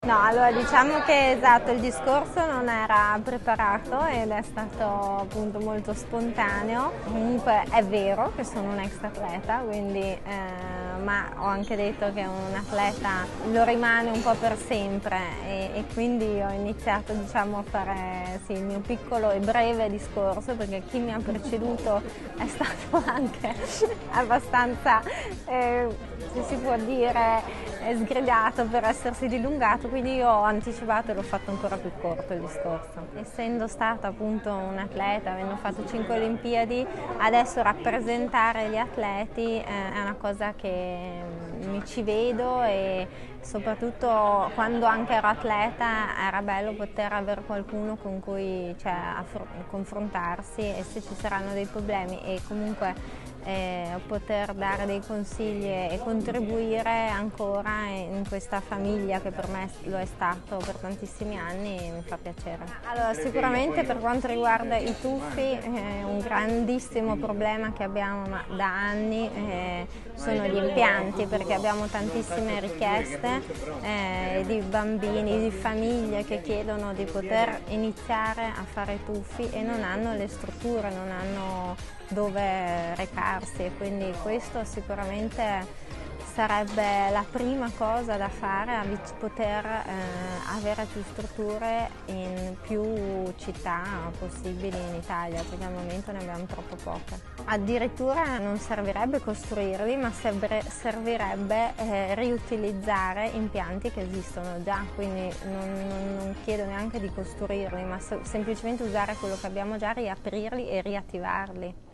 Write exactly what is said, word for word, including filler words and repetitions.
No, allora diciamo che esatto, il discorso non era preparato ed è stato appunto molto spontaneo. Comunque è vero che sono un ex atleta, quindi, eh, ma ho anche detto che un atleta lo rimane un po' per sempre e, e quindi ho iniziato diciamo a fare sì, il mio piccolo e breve discorso, perché chi mi ha preceduto è stato anche abbastanza, eh, se si può dire, sgridato per essersi dilungato, quindi io ho anticipato e l'ho fatto ancora più corto il discorso. Essendo stata appunto un atleta, avendo fatto cinque Olimpiadi, adesso rappresentare gli atleti eh, è una cosa che mi ci vedo, e soprattutto quando anche ero atleta era bello poter avere qualcuno con cui cioè, confrontarsi, e se ci saranno dei problemi e comunque eh, poter dare dei consigli e contribuire ancora in questa famiglia che per me lo è stato per tantissimi anni, mi fa piacere. Allora, sicuramente per quanto riguarda i tuffi, eh, un grandissimo problema che abbiamo da anni eh, sono gli impianti, perché abbiamo tantissime richieste eh, di bambini, di famiglie che chiedono di poter iniziare a fare tuffi e non hanno le strutture, non hanno dove recarsi, e quindi questo sicuramente sarebbe la prima cosa da fare, a poter eh, avere più strutture in più città possibili in Italia, perché al momento ne abbiamo troppo poche. Addirittura non servirebbe costruirli, ma servirebbe eh, riutilizzare impianti che esistono già, quindi non, non, non chiedo neanche di costruirli, ma se, semplicemente usare quello che abbiamo già, riaprirli e riattivarli.